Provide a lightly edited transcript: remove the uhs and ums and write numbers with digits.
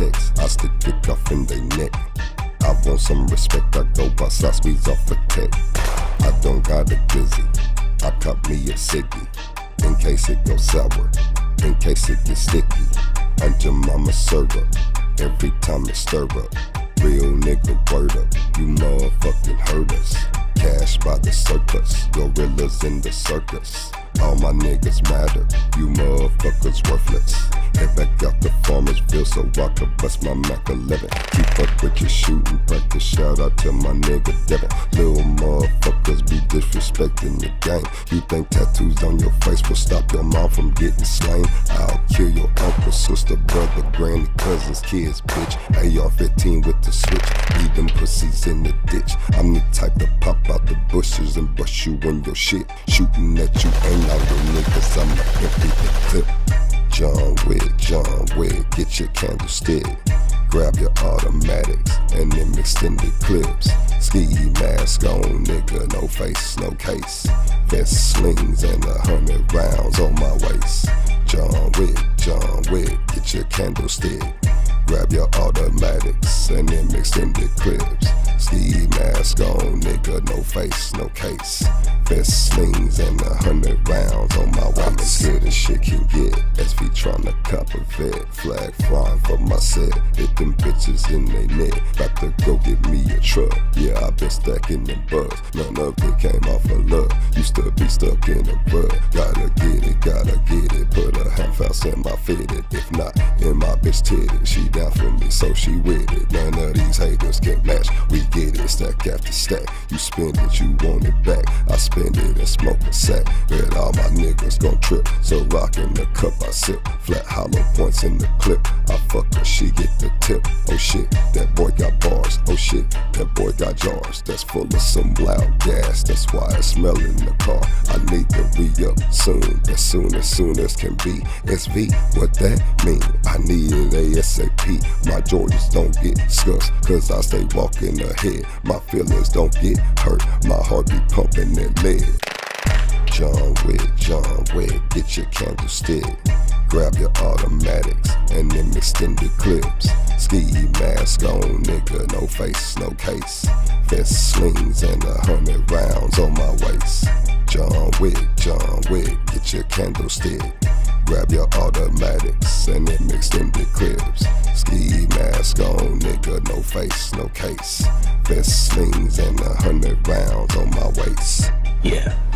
checks, I stick dick off in they neck. I want some respect, I go bust, I squeeze off a tech. I don't got it busy, I cop me a ciggy. In case it goes sour, in case it gets sticky. And your mama serve up, every time it stir up. Real nigga word up, you motherfucking heard us. Cash by the surplus, gorillas in the circus. All my niggas matter, you motherfuckers worthless. Head back out the Farmersville so I could bust my Mac 11. Keep up with your shooting practice, shout out to my nigga Devin. Little motherfuckers be disrespecting the game. You think tattoos on your face will stop your mom from getting slain? I'll kill your uncle, sister, brother, granny, cousins, kids, bitch. AR-15 with the switch, leave them pussies in the ditch. I'm the type to pop out the bushes and bust you on your shit. Shooting at you ain't all your niggas, I'ma empty the clip. Jonn Wikk, get your candlestick. Grab your automatics and them extended clips. Ski mask on, nigga, no face, no case. Vest slings and 100 rounds on my waist. Jonn Wikk, get your candlestick. Grab your automatics and them extended clips. Ski mask on, nigga, no face, no case. Vest slings and 100 rounds on my waist. I'm as good as shit can get. SV tryna cop a vet. Flag flying for my set. Hit them bitches in they neck. About to go get me a truck. Yeah, I been stacking them bucks. None of it came off of luck. Used to be stuck in a rut. Gotta get it. Put a half ounce in my fitted. If not, in my bitch titty. She down for me, so she with it. None of these haters can match. We get it, stack after stack. You spend it, you want it back. I spend it and smoke a sack. Bet all my niggas gon' trip. So rockin' the cup I sip. Flat hollow points in the clip. I fuck her, she get the tip. Oh shit, that boy got bars. Oh shit, that boy got jars. That's full of some loud gas. That's why I smell in the car. I need to re-up soon as can be. SV, what that mean? I need it ASAP. My Jordans don't get scuffed, cause I stay walking ahead. My feelings don't get hurt, my heart be pumping that lead. Jonn Wikk, get your candlestick. Grab your automatics and them extended clips. Ski mask on, nigga, no face, no case. Vest slings and 100 rounds on my waist. Jonn Wikk, get your candlestick. Grab your automatics and them extended clips. Ski mask on, nigga, no face, no case. Vest slings and 100 rounds on my waist. Yeah.